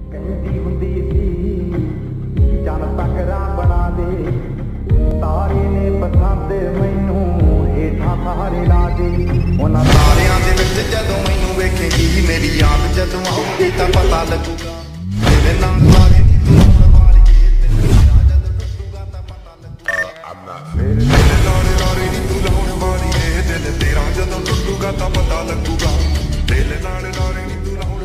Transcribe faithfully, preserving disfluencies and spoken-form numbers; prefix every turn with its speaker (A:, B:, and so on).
A: ਕਹਿੰਦੀ ਹੁੰਦੀ ਸੀ ਜਨ ਤਕਰਾ ਬਣਾ ਦੇ ਤਾਰੇ ਨੇ ਪਸੰਦ ਮੈਨੂੰ ਹੇਠਾਂ ਸਾਰੇ ਲਾ ਦੇ ਉਹਨਾਂ ਤਾਰਿਆਂ ਦੇ ਵਿੱਚ ਜਦੋਂ ਮੈਨੂੰ ਵੇਖੇਗੀ ਮੇਰੀ ਯਾਦ ਜਦੋਂ ਆਉਗੀ ਤਾਂ ਪਤਾ ਲੱਗੂਗਾ ਤੇਰੇ ਨਾਲ ਸਾਰੇ ਨੀ ਤੂੰ ਲਾਉਣ ਵਾਲੀਏ ਤੇਰੇ ਨਾਲ ਜਦੋਂ ਟੁੱਟੂਗਾ ਤਾਂ ਪਤਾ ਲੱਗੂਗਾ ਮੇਰੇ ਨਾਲ ਸਾਰੇ ਨੀ ਤੂੰ ਲਾਉਣ ਵਾਲੀਏ ਦਿਲ ਤੇਰਾ ਜਦੋਂ ਟੁੱਟੂਗਾ ਤਾਂ ਪਤਾ ਲੱਗੂਗਾ ਦਿਲ ਨਾਲ ਸਾਰੇ ਨੀ ਤੂੰ ਲਾਉਣ